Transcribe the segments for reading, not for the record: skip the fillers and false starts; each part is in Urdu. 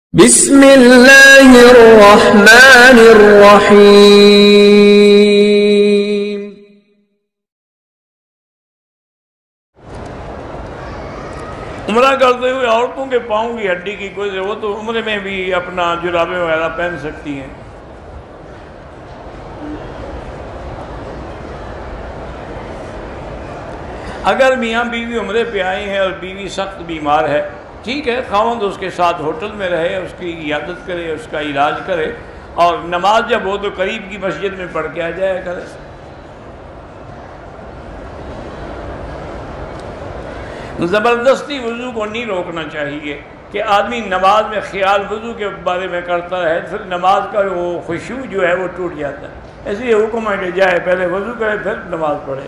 بسم اللہ الرحمن الرحیم۔ عمرہ کرتے ہوئے عورتوں کے پاؤں کی ہڈی کی کوئی وہ تو عمرے میں بھی اپنا جرابیں وغیرہ پہن سکتی ہیں۔ اگر میاں بیوی عمرے پہ آئی ہیں اور بیوی سخت بیمار ہے، ٹھیک ہے، خاوند اس کے ساتھ ہوٹل میں رہے، اس کی عیادت کرے، اس کا علاج کرے، اور نماز جب ہو تو قریب کی مسجد میں پڑھ کے آ جایا کرے۔ زبردستی وضو کو نہیں روکنا چاہیے کہ آدمی نماز میں خیال وضو کے بارے میں کرتا ہے، پھر نماز کا وہ خشوع جو ہے وہ ٹوٹ جاتا ہے۔ ایسے یہ حکم ہے کہ جائے پہلے وضو کرے پھر نماز پڑھے۔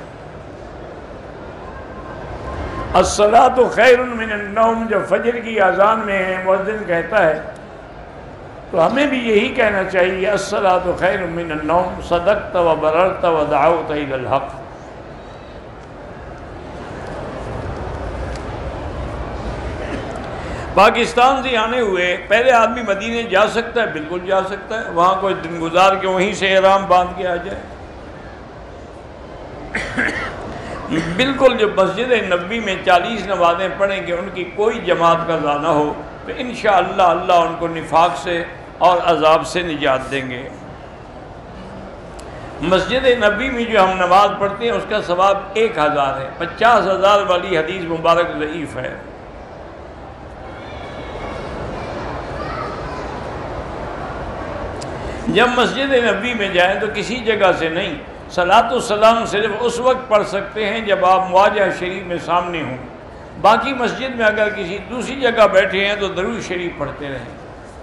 الصلاۃ خیر من النوم جب فجر کی اذان میں مؤذن کہتا ہے تو ہمیں بھی یہی کہنا چاہیے، الصلاۃ خیر من النوم، صدقت وبررت ودعوت الی الحق۔ پاکستان سے آنے ہوئے پہلے آدمی مدینے جا سکتا ہے، بالکل جا سکتا ہے، وہاں کوئی دن گزار کے وہیں سے احرام باندھ کے آ جائے۔ بالکل جب مسجد نبوی میں 40 نمازیں پڑھیں گے ان کی کوئی جماعت قضا نہ ہو تو انشاءاللہ اللہ ان کو نفاق سے اور عذاب سے نجات دیں گے۔ مسجد نبوی میں جو ہم نماز پڑھتے ہیں اس کا ثواب 1000 ہے، 50,000 والی حدیث مبارک ضعیف ہے۔ جب مسجد نبوی میں جائیں تو کسی جگہ سے نہیں، صلاۃ السلام صرف اس وقت پڑھ سکتے ہیں جب آپ مواجہ شریف میں سامنے ہوں، باقی مسجد میں اگر کسی دوسری جگہ بیٹھے ہیں تو درود شریف پڑھتے رہیں۔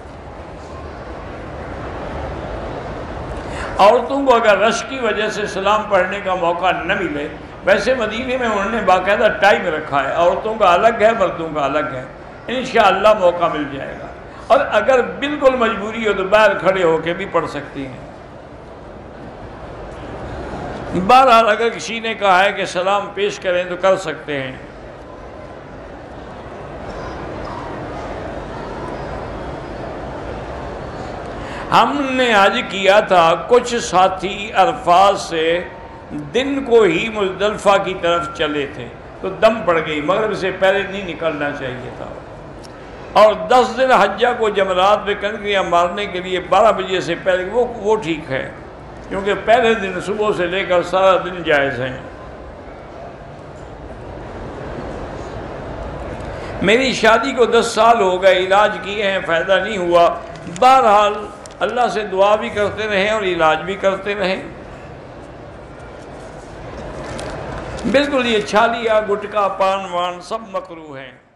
عورتوں کو اگر رش کی وجہ سے سلام پڑھنے کا موقع نہ ملے، ویسے مدینے میں انہوں نے باقاعدہ ٹائم رکھا ہے، عورتوں کا الگ ہے مردوں کا الگ ہے، انشاءاللہ موقع مل جائے گا، اور اگر بالکل مجبوری ہو تو باہر کھڑے ہو کے بھی پڑھ سکتی ہیں۔ بہرحال اگر کسی نے کہا ہے کہ سلام پیش کریں تو کر سکتے ہیں۔ ہم نے حج کیا تھا، کچھ ساتھی عرفات سے دن کو ہی مزدلفہ کی طرف چلے تھے تو دم پڑ گئی، مغرب سے پہلے نہیں نکلنا چاہیے تھا، اور 10 دن حجہ کو جمرات پہ کنکریاں مارنے کے لیے 12 بجے سے پہلے وہ ٹھیک ہے، کیونکہ پہلے دن صبح سے لے کر سارا دن جائز ہیں۔ میری شادی کو 10 سال ہو گئے، علاج کیے ہیں فائدہ نہیں ہوا، بہرحال اللہ سے دعا بھی کرتے رہیں اور علاج بھی کرتے رہیں۔ بالکل یہ چھالیا گٹکا پان وان سب مکروہ ہیں۔